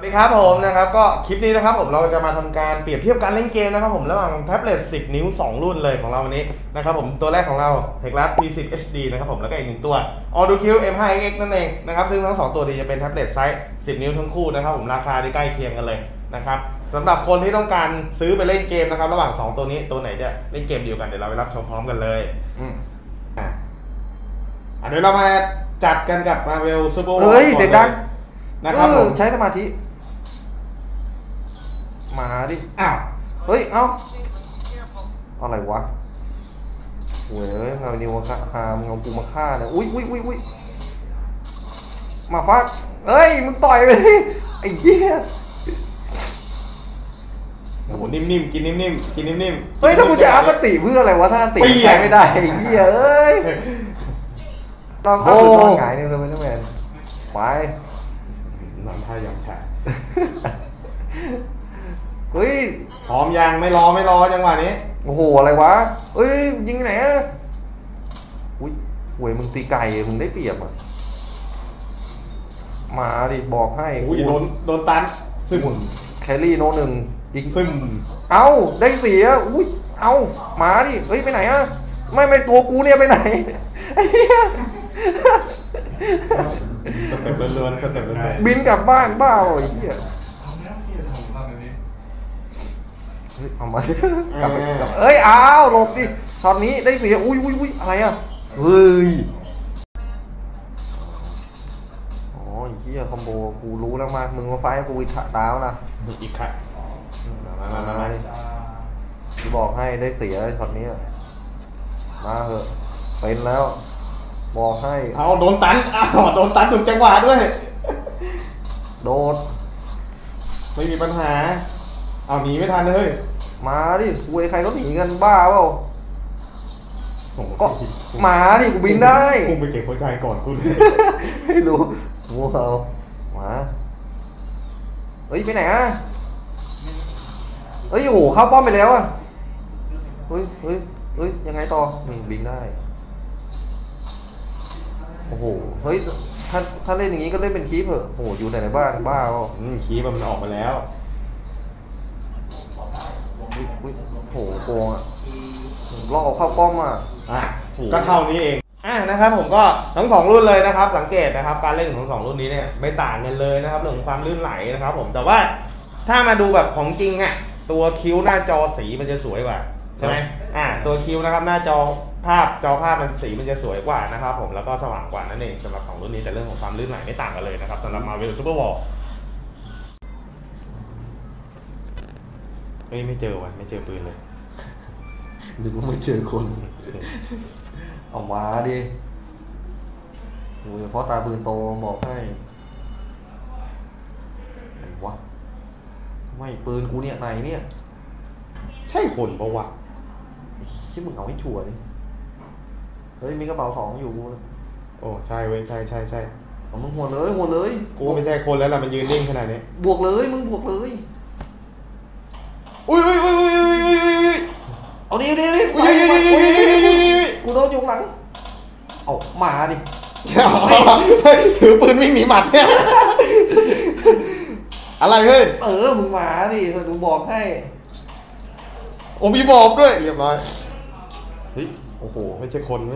ดีครับผมนะครับก็คลิปนี้นะครับผมเราจะมาทำการเปรียบเทียบการเล่นเกมนะครับผมระหว่างแท็บเล็ต10 นิ้ว 2 รุ่นเลยของเราวันนี้นะครับผมตัวแรกของเรา Teclast P10 HD นะครับผมแล้วก็อีกหนึ่งตัว AutoQ M5X นั่นเองนะครับซึ่งทั้ง2ตัวนี้จะเป็นแท็บเล็ตไซส์10 นิ้วทั้งคู่นะครับผมราคาที่ใกล้เคียงกันเลยนะครับสำหรับคนที่ต้องการซื้อไปเล่นเกมนะครับระหว่าง2ตัวนี้ตัวไหนจะเล่นเกมเดียวกันเดี๋ยวเราไปรับชมพร้อมกันเลยเดี๋ยวเรามาจัดกันกับ Marvel Super War เฮ้ยเสียงดังนะครับผมใช้สมาธิมาดิอ้าวเฮ้ยเอ้าอะไรวะโว้ยเงานิวมาฆ่าเงาปูมาฆ่าเนี่ยอุ้ยมาฟักเฮ้ยมึงต่อยไปดิไอ้เหี้ยโอ้โหนิ่มๆกินนิ่มๆกินนิ่มๆเฮ้ยถ้ากูจะอัพติเพื่ออะไรวะถ้าติใช้ไม่ได้ไอ้เหี้ยเอ้ยลองเข้าไปนอนหงายนึงเลยนะแมนไปนอนท่าอย่างแฉะเฮ้ยพร้อมยังไม่รอจังหวะนี้โอ้โหอะไรวะเฮ้ยยิงไหนอ่ะอุ้ยหวยมึงตีไก่มึงได้เปรียบอ่ะมาดิบอกให้อุ้ยโดนตันซึมแครี่โนหนึ่งอีกซึมเอาได้เสียอุ้ยเอามาดิเฮ้ยไปไหนอ่ะไม่ตัวกูเนี่ยไปไหนไอ้เหี้ยสเต็ปเลื่อนสเต็ปเลื่อนบินกลับบ้านบ้าไอ้เหี้ยเอามากลับเอ้ยอ้าวหลบดิช็อตนี้ได้เสียอุ้ยอะไรอ่ะเฮ้ยอ๋อเหี้ยคอมโบกูรู้แล้วมามึงมาไฟกูอีกดาวนะอีกค่ะมาที่บอกให้ได้เสียช็อตนี้มาเหอะเป็นแล้วบอกให้เอาโดนตันโดนตันถูกจังหวะด้วยโดดไม่มีปัญหาเอาหนีไม่ทันเลยมาดิคุยใครก็หนีกันบ้าเปล่าก็มาดิกูบินได้กูไปเก็บหัวใจก่อนกูไม่รู้งูเอามาเฮ้ยไปไหนอ่ะเฮ้ยโอ้โหเข้าป้อมไปแล้วอ่ะเฮ้ยยังไงต่อนี่บินได้โอ้โหเฮ้ยถ้าเล่นอย่างนี้ก็เล่นเป็นคีปเถอะโอ้โหอยู่แต่ในบ้านบ้าเปล่าคีปมันออกมาแล้วโหโกงอ่ะลอกเข้าป้อมอ่ะก็เท่านี้เองนะครับผมก็ทั้ง2รุ่นเลยนะครับสังเกตนะครับการเล่นของ2รุ่นนี้เนี่ยไม่ต่างกันเลยนะครับเรื่องของความลื่นไหลนะครับผมแต่ว่าถ้ามาดูแบบของจริงอ่ะตัวคิ้วหน้าจอสีมันจะสวยกว่าใช่ไหมตัวคิ้วนะครับหน้าจอภาพมันสีมันจะสวยกว่านะครับผมแล้วก็สว่างกว่านั่นเองสำหรับ2รุ่นนี้แต่เรื่องของความลื่นไหลไม่ต่างกันเลยนะครับสำหรับ Marvel Super War ไม่เจอว่ะไม่เจอปืนเลยนึกว่าไม่เจอคนเอามาดิโอ้ยเพราะตาปืนโตบอกให้ไหนวะไม่ปืนกูเนี่ยไหนเนี่ยใช่คนปะวะชิมึงเอาให้ชัวร์ดิเฮ้ยมีกระเป๋า2อยู่โอ้ใช่เว้ยใช่เอามึงหัวเลยกูไม่ใช่คนแล้วล่ะมันยืนนิ่งขนาดนี้บวกเลยมึงบวกเลยอุ้ยเอาดิกูโดนยุงหลังเอามาดิถือปืนวิ่งหนีหมัดเนี่ยอะไรเฮ้ยมึงมาดิกูบอกให้โอ้มีบอกด้วยเรียบร้อยเฮ้ยโอ้โหไม่ใช่คน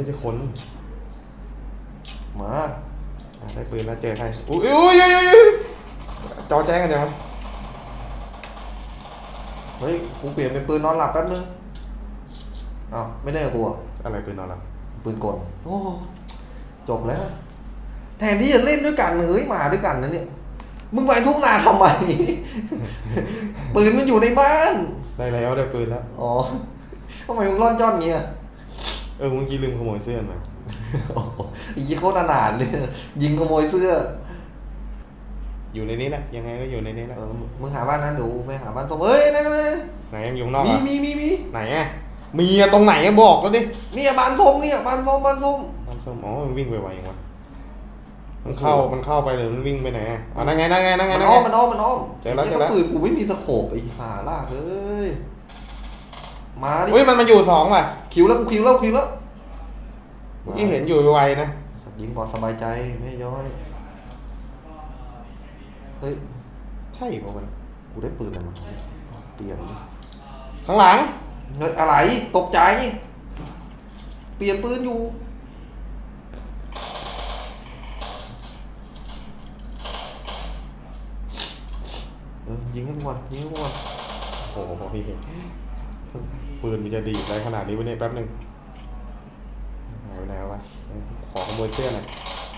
มาได้ปืนแล้วเจอใครอุ้ยจอแจ้งกันยังครับเฮ้ยกูเปลี่ยนเป็นปืนนอนหลับแป๊บนึงอ้าวไม่ได้กับกูอะไรปืนนอนหลับปืนกลโอ้จบแล้วแทนที่จะเล่นด้วยกันเฮ้ยมาด้วยกันนะเนี่ยมึงไปทุ่งนาทำไมปืนมันอยู่ในบ้านได้แล้วได้ปืนแล้วอ๋อทำไมมึงร่อนจ้อนเงี้ยเมื่อกี้ลืมขโมยเสื้อมายิงโคตรอนาถเลยยิงขโมยเสื้ออยู่ในนี้แหละยังไงก็อยู่ในนี้แหละมึงหาบ้านนั้นดูไปหาบ้านตรงไหนยังอยู่นอกมีไหนอ่ะมีตรงไหนบอกก็ดินี่บ้านส้มเนี่ยบ้านส้มอ๋อมันวิ่งไวๆยังวะมันเข้าไปเลยมันวิ่งไปไหนนั่นไงมันอ้อมเจอแล้วปืนกูไม่มีสโคปไอ้ห่าล่าเฮ้ยมาดิมันมาอยู่2ว่ะคิวแล้วเมื่อกี้เห็นอยู่ไวนะยิงบอลสบายใจไม่ย้อยเฮ้ยใช่ป่ะมันกูได้ปืนอะไรมาเปลี่ยนดิข้างหลังเฮ้ยอะไรตกใจเปลี่ยนปืนอยู่ยิงให้กูก่อนยิงให้กูก่อนโอ้โหพี่ปืนมันจะดีได้ขนาดนี้วะเนี่ยแป๊บนึงหายไปไหนวะขอขโมยเสื้อหน่อย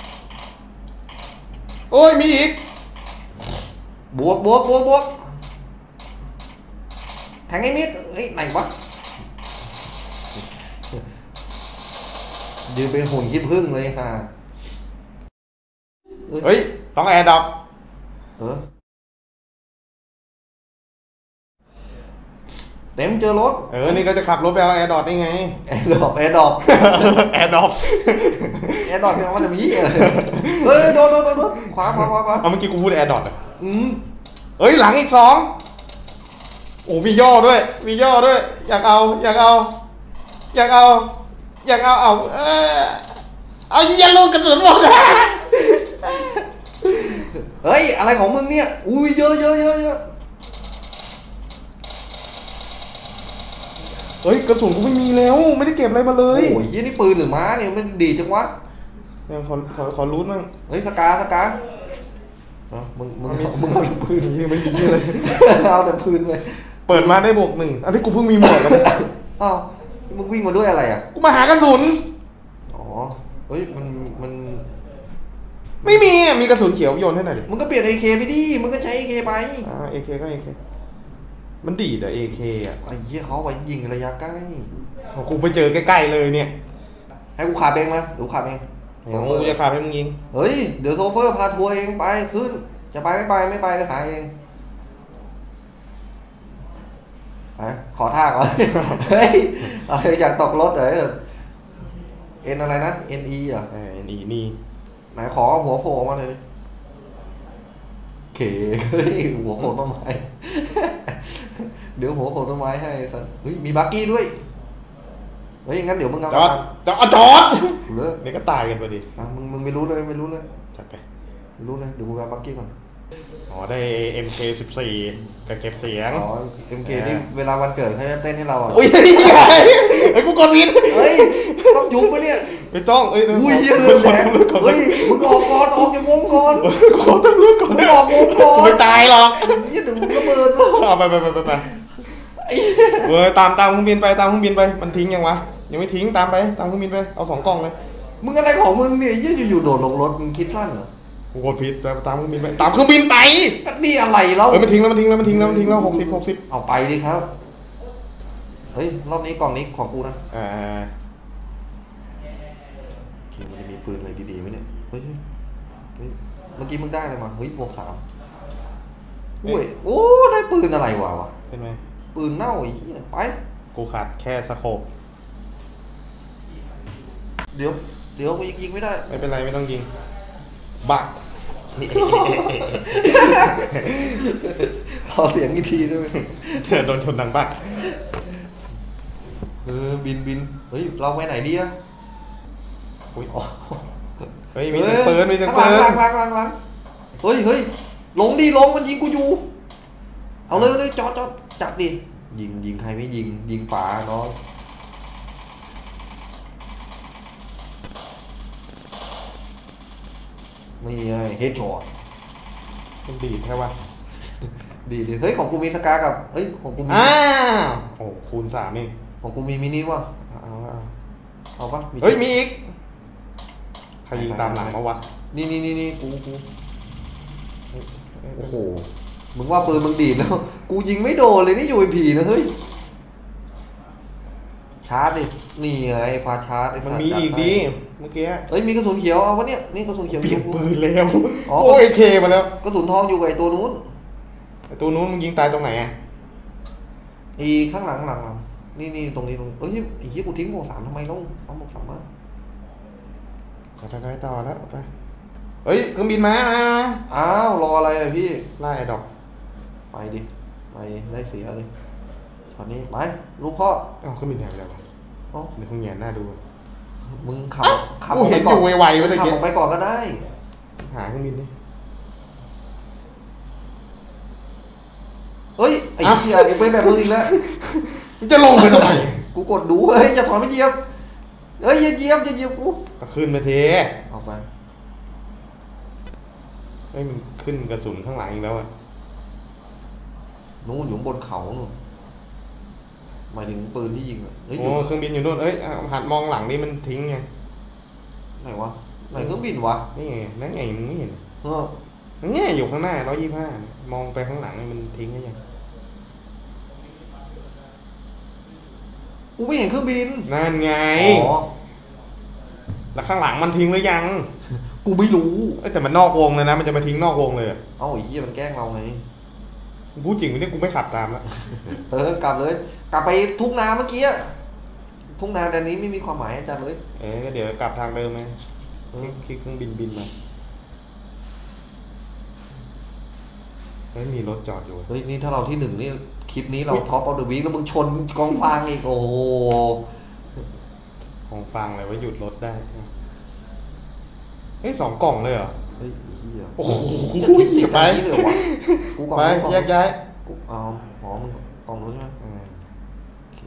โอ้ยมีอีกบวกแทงไอ้มิดเฮ้ยไหนวะยืนเป็นหุ่นขี้ผึ้งเลยค่ะเฮ้ยต้องแอร์ดับเต็มเจอรถนี่ก็จะขับรถไปเอาแอร์ดอทได้ไงแอร์ดรอปแอร์ดอปแอร์ดรอปเนี่ยมันจะมีอะไรเฮ้ยโดนขวาเอาเมื่อกี้กูพูดแอร์ดอทเฮ้ยหลังอีก2โอ้มีย่อด้วยอยากเอาเอาอย่าลงกระสุนหมดนะเฮ้ยอะไรของมึงเนี่ยอุ้ยเยอะเฮ้ยกระสุนกูไม่มีแล้วไม่ได้เก็บอะไรมาเลยโอ้ยยี่นี่ปืนหรือม้าเนี่ยมันดีจังวะเนี่ยขอรูทมั่งเฮ้ยสกามึงเอาแต่ปืนไม่มีเลยเอาแต่ปืนไปเปิดมาได้บวก1อันที่กูเพิ่งมีหมวกแล้วอ้าวมึงวิ่งมาด้วยอะไรอ่ะกูมาหากระสุนอ๋อเฮ้ยมันไม่มีมีกระสุนเขียวโยนให้หน่อยดิมึงก็เปลี่ยน AK ไปดิมึงก็ใช้ AK ไป AK ก็ AK มันดีแต่ AK อ่ะไอ้เหี้ยเขาไว้ยิงระยะใกล้กูไปเจอใกล้ๆเลยเนี่ยให้กูขับเองมาเดี๋ยวขับเองกูจะขับให้มึงยิงเฮ้ยเดี๋ยวโซเฟอร์พาทัวร์เองไปขึ้นจะไปไม่ไปไปหาเองขอท่าก่อน เฮ้ยอะไรอยากตกรถเหรอเอ็นอะไรนะ NE อ่ะ NE นี่ไหนขอหัวโผล่มาเลยเก๋เฮ้ยหัวโผล่ต้นไม้ เดี๋ยวหัวโผล่ต้นไม้ให้สันเฮ้ยมีบักกี้ด้วยเฮ้ยงั้นเดี๋ยวมึงเอาจอดเลยนี่ก็ตายกันพอดีมึงไม่รู้เลยจัดไปไม่รู้เลยเดี๋ยวกูเอาบักกี้ก่อนได้ MK14 กับเก็บเสียงอ๋อ MK นี่เวลาวันเกิดเขาจะเต้นให้เราอ่ะอุ้ยไอ้กูกดผิดเฮ้ยต้องจุ๊บปะเนี่ยไม่ต้องอุ้ยเยอะเลยแหละเฮ้ยมึงออกก่อนออกจากวงก่อนขอตั้งรูปก่อนมึงออกวงก่อนไม่ตายหรอกเหี้ยเดี๋ยวมึงระเบิดหรอกเอาไปตามเครื่องบินไปมันทิ้งยังวะยังไม่ทิ้งตามเครื่องบินไปเอา2 กล่องเลยมึงอะไรของมึงเนี่ยยี่อยู่ๆโดดลงรถมึงคิดสั้นเหรอกูกดผิดตามเครื่องบินไปก็นี่อะไรเรามันทิ้งแล้ว60 เอาไปดิครับเฮ้ยรอบนี้กล่องนี้ของกูนะมันจะมีปืนอะไรดีๆไหมเนี่ยเฮ้ยเมื่อกี้มึงได้อะไรมาเฮ้ยบวก3อุ้ยโอ้ได้ปืนอะไรวะเห็นไหมปืนเน่าไอ้เหี้ยไปกูขาดแค่สโคปเดี๋ยวกูยิงไม่ได้ไม่เป็นไรไม่ต้องยิงบักขอเสียงอีกทีด้วยโดนชนดังบักบินเฮ้ยเราไปไหนดีอะเฮ้ยมีแต่ปืนล้างเฮ้ยลงมันยิงกูอยู่เอาเลยจอดจับดิยิงใครไม่ยิงฝาน้องนี่ไงเฮดช็อตมันดีแค่ว่าดีเฮ้ยของกูมีสกากับเฮ้ยของกูมีโอ้คูณ3นี่ของกูมีมินิว่ะเอาปะเฮ้ยมีอีกใครยิงตามหลังมาวะนี่กูโอ้โหมึงว่าปืนมึงดีดแล้วกูยิงไม่โดนเลยนี่อยู่ไอผีนะเฮ้ยชาร์จดินี่ไงพาชาร์จมันมีอีกดีเมื่อกี้เฮ้ยมีกระสุนเขียวเอาวะเนี่ยนี่กระสุนเขียวเปลี่ยนปืนแล้วโอ้ยเคมาแล้วกระสุนทองอยู่กับไอตัวนู้นมึงยิงตายตรงไหนอ่ะอีข้างหลังนี่ตรงนี้เฮ้ยไอ้เหี้ยกูทิ้งหมวก3ทำไมต้องเอาหมวก3มาไปต่อแล้วไปเฮ้ยเครื่องบินมาอ้าวรออะไรอ่ะพี่ไล่ไอ้ดอกไปดิไปได้เสียเลยตอนนี้ไปลูกพ่อเครื่องบินหายไปแล้วเดี๋ยวคงแย่หน้าดูมึงขับเห็นอยู่ไวๆไปเลยขับออกไปก่อนก็ได้หาเครื่องบินดิเฮ้ยไอ้เหี้ยกูเป็นแบบมึงอีกแล้วมึงจะลงไปทำไมกูกดดูเฮ้ยอย่าถอยไม่เหยียบเฮ้ยอย่าเหยียบกูก็ขึ้นไปเทออกไปเฮ้ยมันขึ้นกระสุนข้างหลังอีกแล้วอ่ะนู่นอยู่บนเขานู่นหมายถึงปืนที่ยิงอ่ะเฮ้ยโอ้เครื่องบินอยู่นู่นเอ้ยหัดมองหลังนี่มันทิ้งไงไหนวะไหนเครื่องบินวะนี่ไงนั่นไงมึงไม่เห็นเออนั่นไงอยู่ข้างหน้า125มองไปข้างหลังมันทิ้งไงยังกูไม่เห็นเครื่องบินนั่นไงอ๋อแล้วข้างหลังมันทิ้งหรือยังกูไม่รู้แต่มันนอกวงเลยนะมันจะมาทิ้งนอกวงเลยเอ้าไอ้เหี้ยมันแกล้งเราไงพูดจริงวันนี้กูไม่ขับตามแล้วกลับเลย กลับไปทุ่งนาเมื่อกี้ทุ่งนาแดนนี้ไม่มีความหมายอาจารย์เลยก็เดี๋ยวกลับทางเดิมไหมคลิกเครื่องบินมาไม่มีรถจอดอยู่เฮ้ยนี่ถ้าเราที่1นี่คลิปนี้เราท็อปเอาเดอะวีคแล้วมึงชนกองฟางอีกโอ้โหของฟังเลยว่าหยุดรถได้เฮ้ย2 กล่องเลยเหรอเฮ้ยเหี้ยโอ้โหติดกันนี้เลยเหรอวะกูกล่องไปกูกล่องแยกย้ายกูเอาหมอมึงกล่องนู้นใช่ไหมโอเค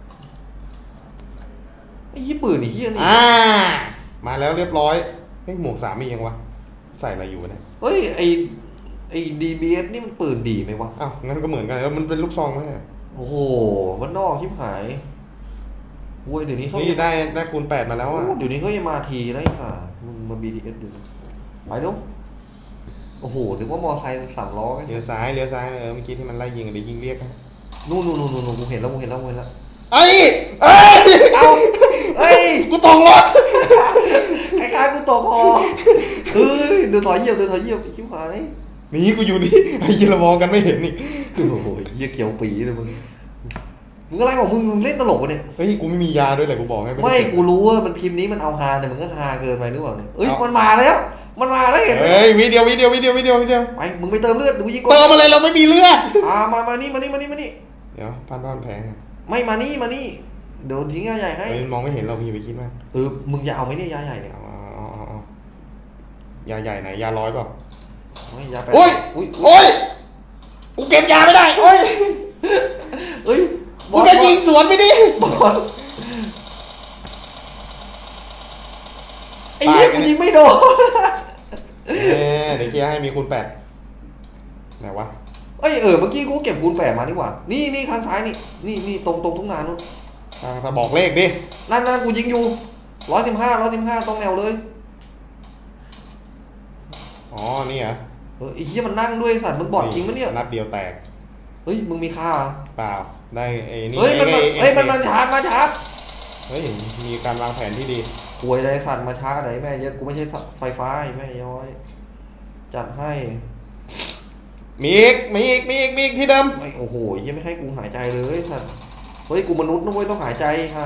ไอ้ยี่ปืนไอ้เหี้ยนี่มาแล้วเรียบร้อยเฮ้ยหมวก3มียังวะใส่อะไรอยู่เนี่ยเฮ้ยไอ้ DBS นี่มันปืนดีไหมวะอ้าวงั้นก็เหมือนกันแล้วมันเป็นลูกซองไหมโอ้โหมันนอกชิบหายโว้ยเดี๋ยวนี้เขานี่ได้คูณ8มาแล้วอ่ะโอ้เดี๋ยวนี้เขาจะมาทีได้ค่ะมึงมา BTS ดูไปดูโอ้โหนึกว่ามอไซค์3 ล้อเลี้ยวซ้ายเมื่อกี้ที่มันไล่ยิงเดี๋ยวยิงเรียกนะนู่นกูเห็นแล้วเอ้ยเอาเอ้ยกูตกรถคล้ายๆกูตกคอเฮ้ยเดินถอยเหยียบชิบหายนี่กูอยู่นี่ไอ้ยีระมองกันไม่เห็นนี่โอ้โหเหี้ยเขียวปีเลยมึงอะไรของมึงเล่นตลกวะเนี่ยเฮ้ยกูไม่มียาด้วยเลยกูบอกให้ไม่กูรู้ว่ามันพิมพ์นี้มันเอาฮาแต่มันก็ฮาเกินไปหรือเปล่าเนี่ยเอ้ยมันมาแล้วเห็นไหมเฮ้ยวิดีโอไปมึงไปเติมเลือดดูยิงเติมอะไรเราไม่มีเลือดมานี่เดี๋ยวพันแผงไม่มานี่เดี๋ยวทิ้งยาใหญ่ให้เฮ้ยมองไม่เห็นเราอย่าไปคิดมากมึงจะเอาไหมเนี่ยยาใหญ่เนี่ยเอายาใหญ่ไหนยา100เปล่าไม่ยาแปดโอ้ยกูเก็บยาไม่ได้โอ้ยเอ้ยมึงจะยิงสวนไม่ดิบอลไอ้เหี้ยกูยิงไม่โดนเดี๋ยวเคลียร์ให้มีคูณ8ไหนวะเมื่อกี้กูเก็บคูณ8มาดีกว่านี่ข้างซ้ายนี่ตรงทุ่งนานู้นบอกเลขดินั่นกูยิงอยู่115ตรงแนวเลยอ๋อนี่เหรอไอ้เหี้ยมันนั่งด้วยสัตว์มึงบอดจริงปะเนี่ยนัดเดียวแตกเฮ้ยมึงมีค่าเปล่าได้ไอ้นี่เฮ้ยมันชาร์จเฮ้ยมีการวางแผนที่ดีหวยได้สัตว์มาชาร์จไหนแม่เยอะกูไม่ใช่ไฟฟ้าแม่ย้อยจัดให้มีอีกที่เดิมไม่โอ้โหยังไม่ให้กูหายใจเลยสัตว์เฮ้ยกูมนุษย์นะเว้ยต้องหายใจค่ะ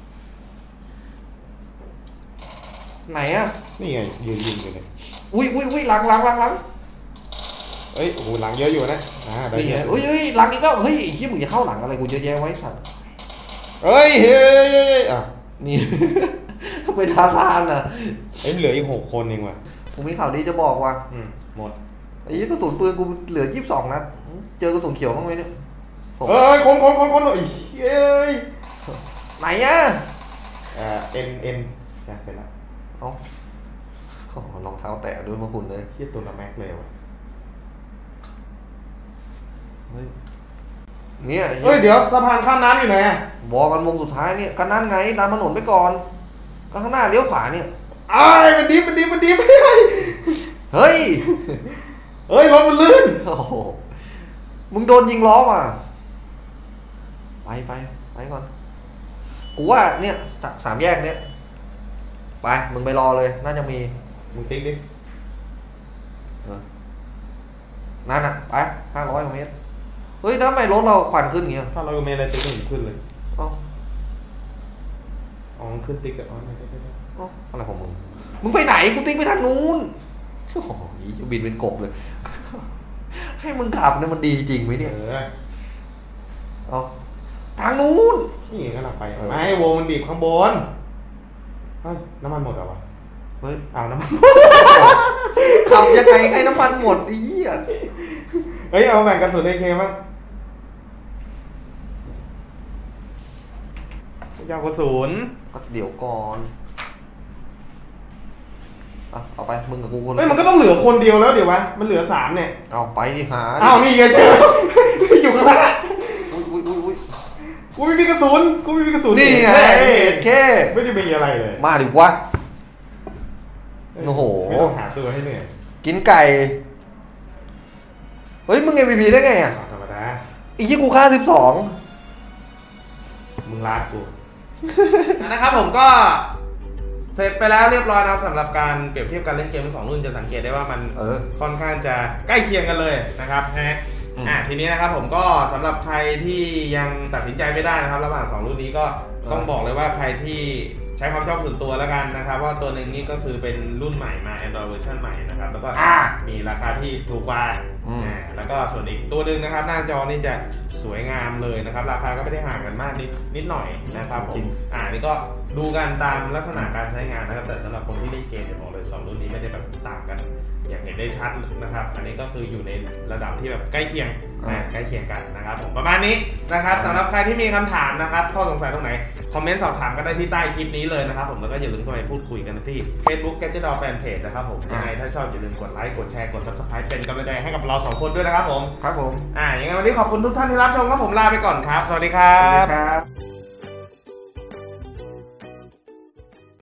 ไหนอะนี่ไงยืนยิงอยู่เลยอุ้ยหลังเอ้ยโอ้โหหลังเยอะอยู่นะได้นี่เยไงอะเฮ้ยหลังอีกแล้วเฮ้ยไอ้เหี้ยมึงจะเข้าหลังอะไรกูเยอะแยะไว้สัตว์เฮ้ยอ่ะนี่ ไปทาซานอ่ะเหลืออีก6 คนเองว่ะผมมีข่าวดีจะบอกว่าหมดไอ้กระสุนปืนกูเหลือ22 นัดเจอกระสุนเขียวบ้างไหมเนี่ยส่งเอ้ยคนเอ้ยไหนอ่ะเอ็นนะเป็นละเอ้าโอ้โหรองเท้าแตะด้วยมาคุณเลยเฮียตัวละแม็กเลยว่ะเฮ้ยเนี่ยเฮ้ยเดี๋ยวสะพานข้ามน้ำอยู่ไหนอ่ะบอกกันวงสุดท้ายเนี่ยก็นั่นไงตามถนนไปก่อนก็ข้างหน้าเลี้ยวขวาเนี่ยมันดีไม่ได้เฮ้ยเฮ้ยรถมันลื่นโอ้โหมึงโดนยิงล้อมาไปก่อนกูว่าเนี่ย3 แยกเนี่ยไปมึงไปรอเลยน่าจะมีมึงติ๊กดินั่นอ่ะไป500 กว่าเมตรเฮ้ยทำไมรถเราควันขึ้นอย่างเงี้ยถ้าเราเมย์อะไรติ๊กถึงขึ้นเลยเอ้าอ๋อขึ้นติ๊กกับไม่ได้เอ้าอะไรของมึงไปไหนกูติ๊กไปทางนู้นโอ้โหบินเป็นกบเลย ให้มึงขับเนี่ยมันดีจริงไหมเนี่ยเอาทางนู้นนี่ก็หลับไปไม่วงมันบีบข้างบนเฮ้ยน้ำมันหมดเหรอวะเฮ้ยเอาน้ำมันขับยังไงให้น้ำมันหมดไอ้เหี้ยเฮ้ยเอาแบ่งกระสุนAKมั้งยาวกระสุนก็เดี๋ยวก่อนเอาไปมึงกับกูคนเฮ้ยมันก็ต้องเหลือคนเดียวแล้วเดี๋ยววะมันเหลือ3เนี่ยเอาไปดิหาอ้าวนี่ไงเจอ อยู่ข้างหน้าอุ้ยกูไม่มีกระสุนนี่ไงแค่ไม่ได้มีอะไรเลยมาดิวะโอ้โหไม่ต้องหาตัวให้เหนื่อยกินไก่เฮ้ยมึง MVP ได้ไงอ่ะธรรมดาอีกที่กูฆ่า12 มึงรักกู นะครับผมก็เสร็จไปแล้วเรียบร้อยนะครับสำหรับการเปรียบเทียบการเล่นเกม2รุ่นจะสังเกตได้ว่ามันค่อนข้างจะใกล้เคียงกันเลยนะครับนะทีนี้นะครับผมก็สำหรับใครที่ยังตัดสินใจไม่ได้นะครับระหว่าง2รุ่นนี้ก็ต้องบอกเลยว่าใครที่ใช้ความชอบส่วนตัวแล้วกันนะครับว่าตัวหนึ่งนี่ก็คือเป็นรุ่นใหม่มา Android เวอร์ชันใหม่นะครับแล้วก็มีราคาที่ถูกกว่าแล้วก็ส่วนอีกตัวหนึ่งนะครับหน้าจอนี่จะสวยงามเลยนะครับราคาก็ไม่ได้ห่างกันมากนิดหน่อยนะครับผมนี่ก็ดูกันตามลักษณะการใช้งานนะครับแต่สำหรับคนที่เล่นเกมเนี่ยบอกเลย2รุ่นนี้ไม่ได้แบบต่างกันอย่างเห็นได้ชัดนะครับอันนี้ก็คืออยู่ในระดับที่แบบใกล้เคียงกันนะครับผมประมาณนี้นะครับสำหรับใครที่มีคำถามนะครับข้อสงสัยตรงไหนคอมเมนต์สอบถามก็ได้ที่ใต้คลิปนี้เลยนะครับผมแล้วก็อย่าลืมเข้าไปพูดคุยกันที่ Facebook Gadget Door Fanpage นะครับผมยังไงถ้าชอบอย่าลืมกดไลค์กดแชร์กด Subscribe เป็นกำลังใจให้กับเรา2คนด้วยนะครับผมครับผมยังไงวันนี้ขอบคุณทุกท่านที่รับชมครับผมลาไปก่อนครับสวัสดีครัสวัสดีครับ